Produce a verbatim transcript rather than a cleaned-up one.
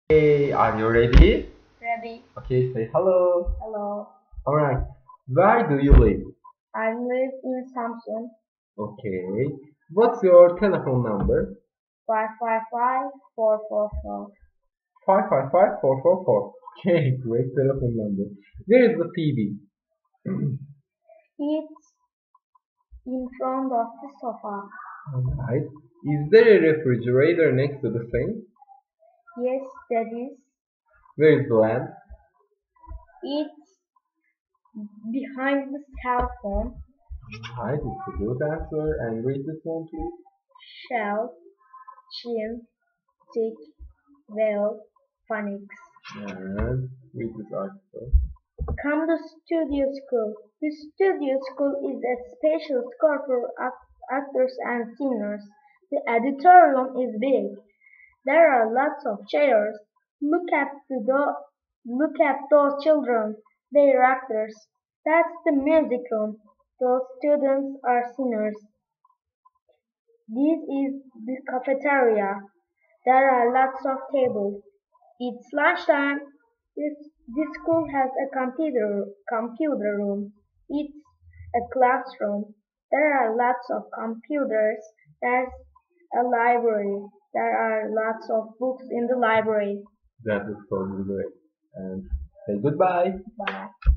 Hey, are you ready? Ready? Okay, say hello. Hello. Alright. Where do you live? I live in Samsun. Okay. What's your telephone number? Five five five four four four. five five five four four four. Okay, great telephone number. Where is the T V? It's in front of the sofa. Alright. Is there a refrigerator next to the sink? Yes, that is. Where is the lamp? It's behind the cell phone. Alright, it's a good answer. And read this one, please. Shell, chin, tick, well, phonics. And read this article. Come to Studio School. The Studio School is a special school for act- actors and singers. The auditorium is big. There are lots of chairs. Look at the do- look at those children. They're actors. That's the music room. Those students are singers. This is the cafeteria. There are lots of tables. It's lunchtime. This, this school has a computer computer room. It's a classroom. There are lots of computers. There's a library. There are lots of books in the library. That is totally great. And say goodbye. Bye.